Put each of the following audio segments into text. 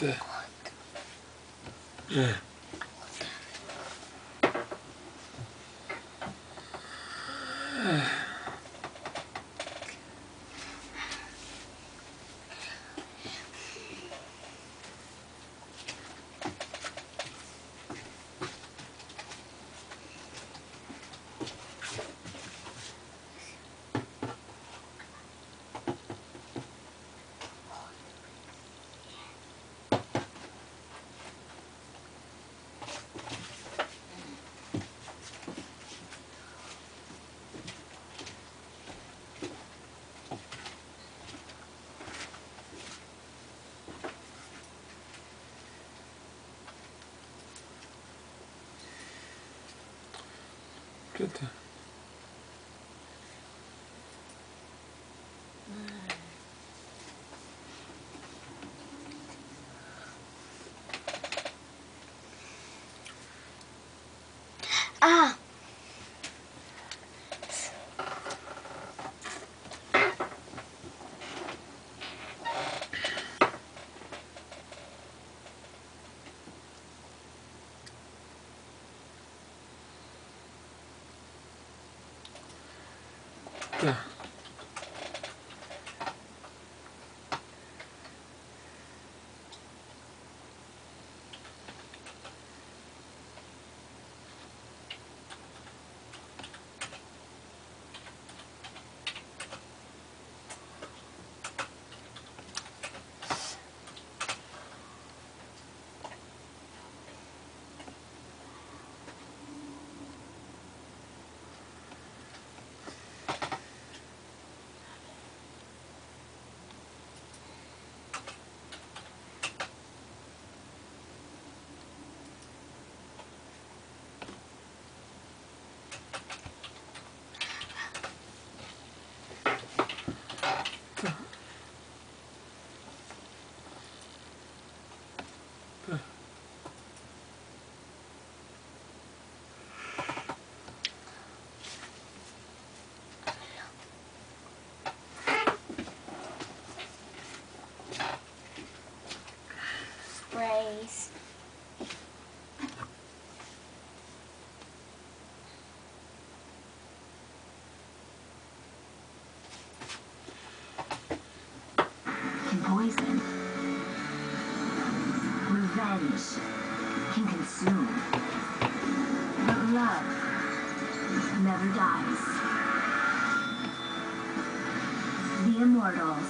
Good. Yeah. Good. Ah. Yeah. Sprays. Can poison. Revenge can consume. But love never dies. The Immortals.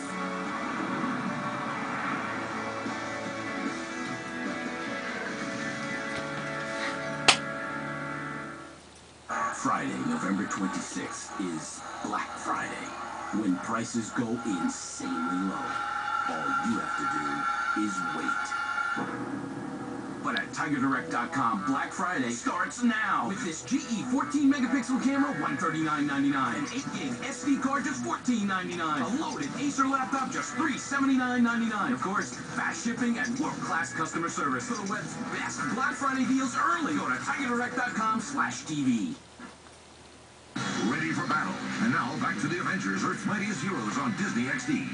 Friday, November 26th is Black Friday, when prices go insanely low. All you have to do is wait. But at TigerDirect.com, Black Friday starts now. With this GE 14-megapixel camera, $139.99. An 8-gig SD card, just $14.99. A loaded Acer laptop, just $379.99. Of course, fast shipping and world-class customer service. For the web's best Black Friday deals early, go to TigerDirect.com/TV. Ready for battle. And now back to the Avengers, Earth's Mightiest Heroes on Disney XD.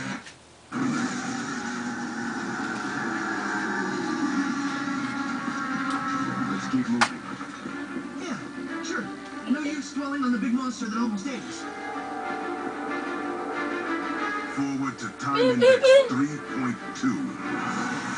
Let's keep moving. Yeah, sure. No use dwelling on the big monster that almost ate us. Forward to time index 3.2.